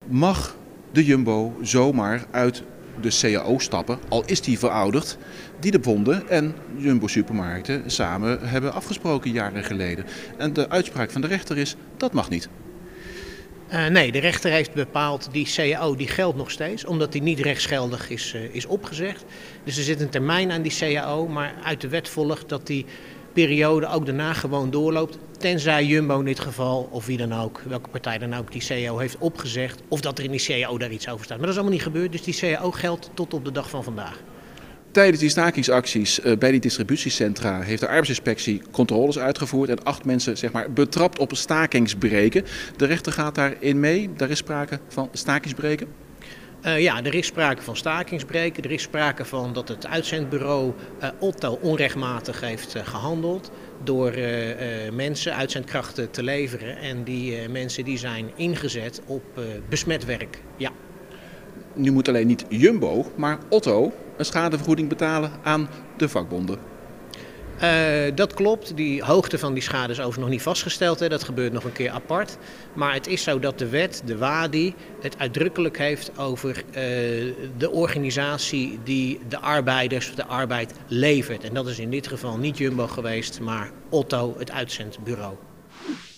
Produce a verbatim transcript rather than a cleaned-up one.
Mag de Jumbo zomaar uit de C A O stappen, al is die verouderd, die de bonden en Jumbo supermarkten samen hebben afgesproken jaren geleden? En de uitspraak van de rechter is, dat mag niet. Uh, nee, de rechter heeft bepaald, die C A O die geldt nog steeds, omdat die niet rechtsgeldig is, uh, is opgezegd. Dus er zit een termijn aan die C A O, maar uit de wet volgt dat die periode ook daarna gewoon doorloopt. Tenzij Jumbo in dit geval, of wie dan ook, welke partij dan ook, die C A O heeft opgezegd. Of dat er in die C A O daar iets over staat. Maar dat is allemaal niet gebeurd, dus die C A O geldt tot op de dag van vandaag. Tijdens die stakingsacties bij die distributiecentra heeft de arbeidsinspectie controles uitgevoerd en acht mensen zeg maar, betrapt op stakingsbreken. De rechter gaat daarin mee. Daar is sprake van stakingsbreken. Uh, ja, er is sprake van stakingsbreken. Er is sprake van dat het uitzendbureau uh, Otto onrechtmatig heeft uh, gehandeld door uh, uh, mensen, uitzendkrachten te leveren. En die uh, mensen die zijn ingezet op uh, besmet werk. Ja. Nu moet alleen niet Jumbo, maar Otto een schadevergoeding betalen aan de vakbonden. Uh, dat klopt. Die hoogte van die schade is overigens nog niet vastgesteld. Hè. Dat gebeurt nog een keer apart. Maar het is zo dat de wet, de W A D I, het uitdrukkelijk heeft over uh, de organisatie die de arbeiders of de arbeid levert. En dat is in dit geval niet Jumbo geweest, maar Otto, het uitzendbureau.